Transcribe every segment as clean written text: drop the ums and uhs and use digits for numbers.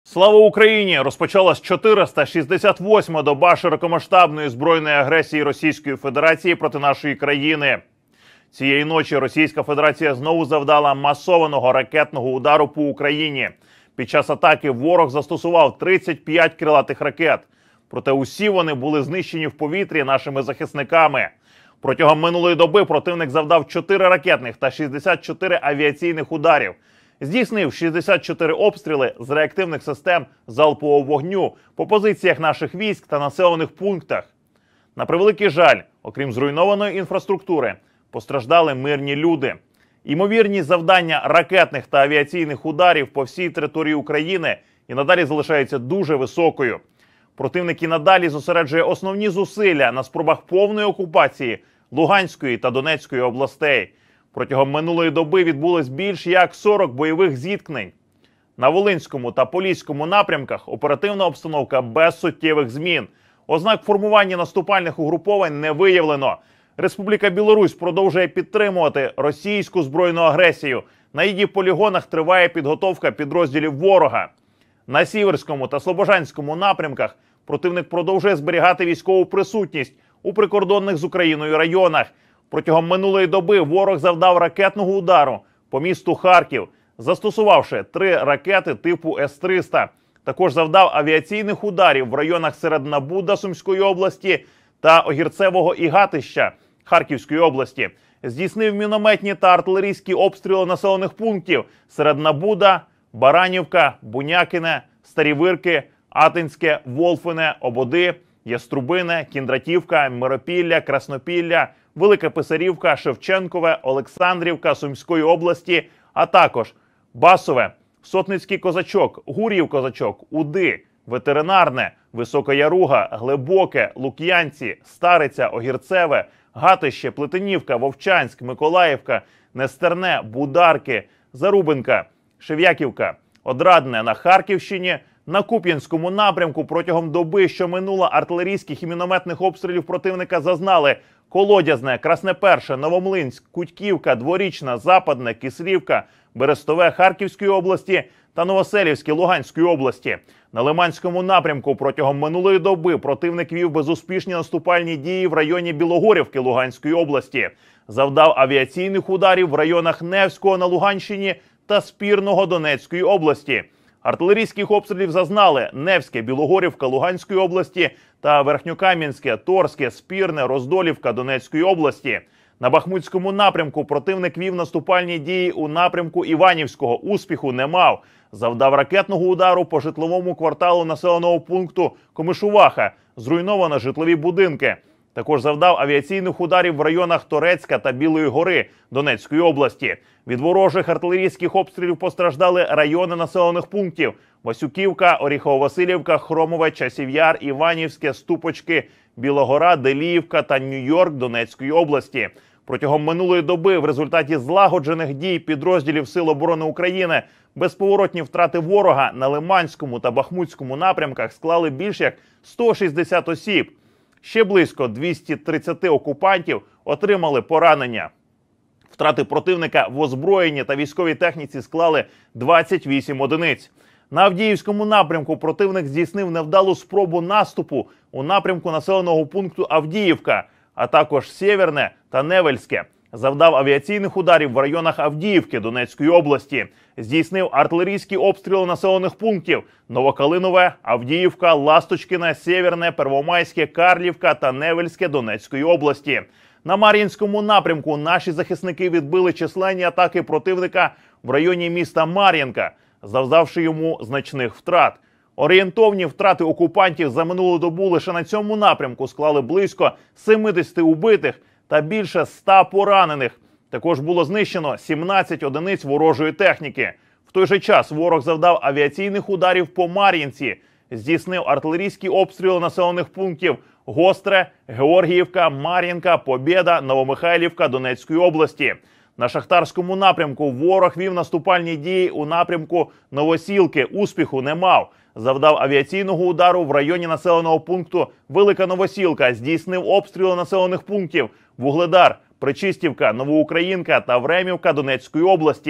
Слава Україні! Розпочалась 468-ма доба широкомасштабної збройної агресії Російської Федерації проти нашої країни. Цієї ночі Російська Федерація знову завдала масованого ракетного удару по Україні. Під час атаки ворог застосував 35 крилатих ракет. Проте усі вони були знищені в повітрі нашими захисниками. Протягом минулої доби противник завдав 4 ракетних та 64 авіаційних ударів. Здійснив 64 обстріли з реактивних систем залпового вогню по позиціях наших військ та населених пунктах. На превеликий жаль, окрім зруйнованої інфраструктури, постраждали мирні люди. Ймовірність завдання ракетних та авіаційних ударів по всій території України і надалі залишається дуже високою. Противник і надалі зосереджує основні зусилля на спробах повної окупації Луганської та Донецької областей. Протягом минулої доби відбулось більш як 40 бойових зіткнень. На Волинському та Поліському напрямках оперативна обстановка без суттєвих змін. Ознак формування наступальних угруповань не виявлено. Республіка Білорусь продовжує підтримувати російську збройну агресію. На її полігонах триває підготовка підрозділів ворога. На Сіверському та Слобожанському напрямках противник продовжує зберігати військову присутність у прикордонних з Україною районах. Протягом минулої доби ворог завдав ракетного удару по місту Харків, застосувавши 3 ракети типу С-300. Також завдав авіаційних ударів в районах Середнабуда Сумської області та Огірцевого і Гатища Харківської області. Здійснив мінометні та артилерійські обстріли населених пунктів Середнабуда, Баранівка, Бунякине, Старі Вирки, Атинське, Волфине, Ободи, Яструбине, Кіндратівка, Миропілля, Краснопілля, Велика Писарівка, Шевченкове, Олександрівка Сумської області, а також Басове, Сотницький Козачок, Гур'їв Козачок, Уди, Ветеринарне, Висока Яруга, Глибоке, Лук'янці, Стариця, Огірцеве, Гатище, Плетенівка, Вовчанськ, Миколаївка, Нестерне, Бударки, Зарубинка, Шев'яківка, Одрадне на Харківщині. На Куп'янському напрямку протягом доби, що минула, артилерійських і мінометних обстрілів противника зазнали Колодязне, Красне Перше, Новомлинськ, Кутьківка, Дворічна, Западне, Кислівка, Берестове Харківської області та Новоселівське Луганської області. На Лиманському напрямку протягом минулої доби противник вів безуспішні наступальні дії в районі Білогорівки Луганської області. Завдав авіаційних ударів в районах Невського на Луганщині та Спірного Донецької області. Артилерійських обстрілів зазнали Невське, Білогорівка Луганської області та Верхньокам'янське, Торське, Спірне, Роздолівка Донецької області. На Бахмутському напрямку противник вів наступальні дії у напрямку Іванівського. Успіху не мав. Завдав ракетного удару по житловому кварталу населеного пункту Комишуваха. Зруйновано житлові будинки. Також завдав авіаційних ударів в районах Торецька та Білої гори Донецької області. Від ворожих артилерійських обстрілів постраждали райони населених пунктів: Васюківка, Оріхово-Василівка, Хромове, Часів Яр, Іванівське, Ступочки, Білогора, Деліївка та Нью-Йорк Донецької області. Протягом минулої доби в результаті злагоджених дій підрозділів Сил оборони України безповоротні втрати ворога на Лиманському та Бахмутському напрямках склали більш як 160 осіб. Ще близько 230 окупантів отримали поранення. Втрати противника в озброєнні та військовій техніці склали 28 одиниць. На Авдіївському напрямку противник здійснив невдалу спробу наступу у напрямку населеного пункту Авдіївка, а також Сєвєрне та Невельське. Завдав авіаційних ударів в районах Авдіївки Донецької області. Здійснив артилерійські обстріли населених пунктів Новокалинове, Авдіївка, Ласточкине, Сєвєрне, Первомайське, Карлівка та Невельське Донецької області. На Мар'їнському напрямку наші захисники відбили численні атаки противника в районі міста Мар'їнка, завдавши йому значних втрат. Орієнтовні втрати окупантів за минулу добу лише на цьому напрямку склали близько 70 убитих та більше 100 поранених. Також було знищено 17 одиниць ворожої техніки. В той же час ворог завдав авіаційних ударів по Мар'їнці, здійснив артилерійські обстріли населених пунктів Гостре, Георгіївка, Мар'їнка, Побєда, Новомихайлівка Донецької області. На Шахтарському напрямку ворог вів наступальні дії у напрямку Новосілки. Успіху не мав. Завдав авіаційного удару в районі населеного пункту Велика Новосілка. Здійснив обстріли населених пунктів Вугледар, Причистівка, Новоукраїнка та Времівка Донецької області.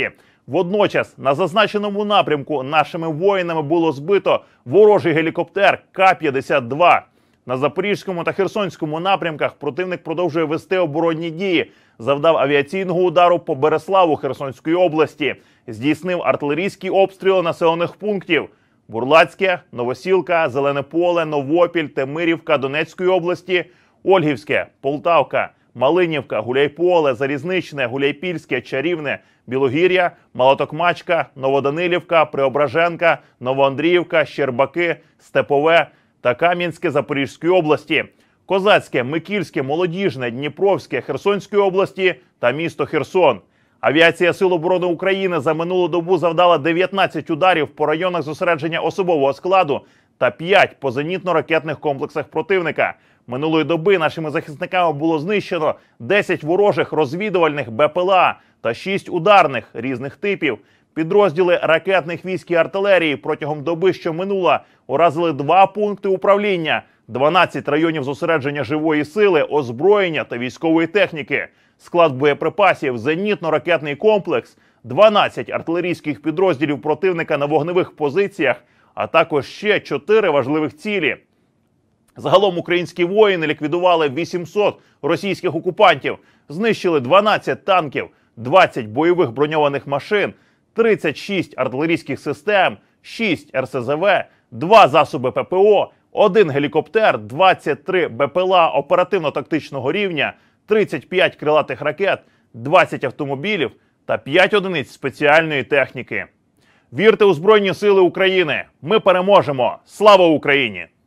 Водночас на зазначеному напрямку нашими воїнами було збито ворожий гелікоптер К-52. На Запорізькому та Херсонському напрямках противник продовжує вести оборонні дії. Завдав авіаційного удару по Береславу Херсонської області. Здійснив артилерійський обстріл населених пунктів: Бурлацьке, Новосілка, Зелене Поле, Новопіль, Темирівка Донецької області, Ольгівське, Полтавка, Малинівка, Гуляйполе, Залізничне, Гуляйпільське, Чарівне, Білогір'я, Малотокмачка, Новоданилівка, Преображенка, Новоандріївка, Щербаки, Степове та Кам'янське Запорізької області, Козацьке, Микільське, Молодіжне, Дніпровське Херсонської області та місто Херсон. Авіація Сил оборони України за минулу добу завдала 19 ударів по районах зосередження особового складу та 5 по зенітно-ракетних комплексах противника. Минулої доби нашими захисниками було знищено 10 ворожих розвідувальних БПЛА та 6 ударних різних типів. Підрозділи ракетних військ і артилерії протягом доби, що минула, уразили 2 пункти управління, 12 районів зосередження живої сили, озброєння та військової техніки, склад боєприпасів, зенітно-ракетний комплекс, 12 артилерійських підрозділів противника на вогневих позиціях, а також ще 4 важливих цілі. Загалом українські воїни ліквідували 800 російських окупантів, знищили 12 танків, 20 бойових броньованих машин, 36 артилерійських систем, 6 РСЗВ, 2 засоби ППО, 1 гелікоптер, 23 БПЛА оперативно-тактичного рівня, 35 крилатих ракет, 20 автомобілів та 5 одиниць спеціальної техніки. Вірте у Збройні Сили України! Ми переможемо! Слава Україні!